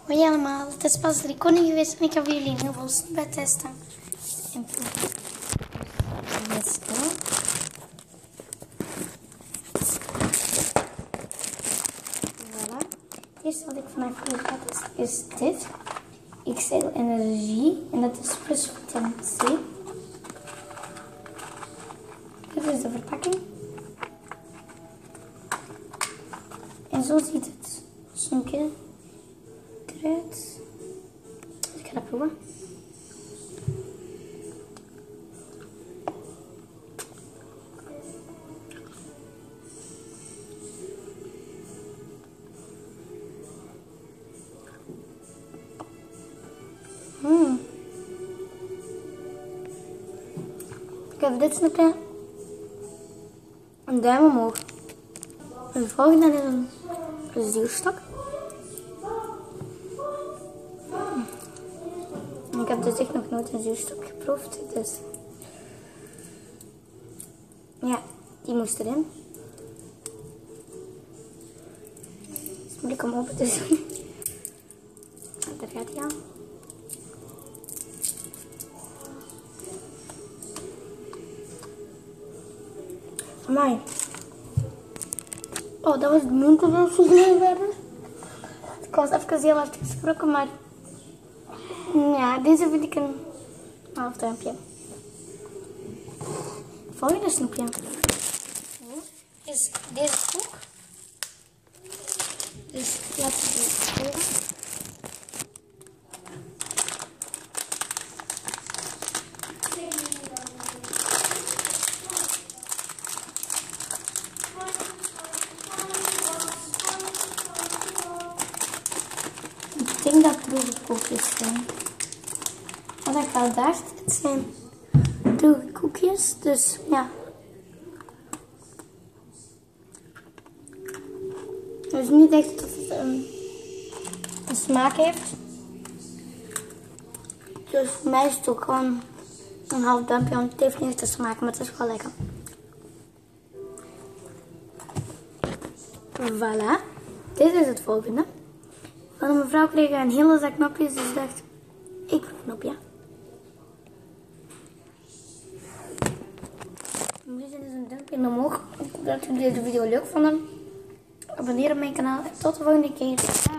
Hoi allemaal, het is pas 3 koning geweest en ik ga voor jullie een heel veel snoep testen. En proeven. Let's go. Voilà. Het eerste wat ik vandaag geproefd heb is dit. XL Energie. En dat is plus vitamine C. Dit is de verpakking. En zo ziet het snoepje eruit. Dus ik ga dat proeven. Ik heb dit snoepje een duim omhoog. En volgende is een zuurstok. Ik heb dus echt nog nooit een zuurstok geproefd. Dus ja, die moest erin. Het is moeilijk om open te doen. Daar gaat hij al. Amai. Oh, dat was de munten van verder. Ik was even heel hard geschrokken, maar ja, deze vind ik een half duimpje. Volgende snoepje is deze koek. Dus laten we die proeven. Ik denk dat droge koekjes zijn. Wat ik al dacht, het zijn droge koekjes, dus ja. Dus niet echt dat het een smaak heeft. Dus voor mij is het ook gewoon een half duimpje, want het heeft niet echt de smaak, maar het is wel lekker. Voilà, dit is het volgende. Van een mevrouw kreeg een hele zak knopjes, dus ik dacht, ik wil een knopje. Dit is een duimpje omhoog. Ik hoop dat jullie deze video leuk vonden. Abonneer op mijn kanaal en tot de volgende keer.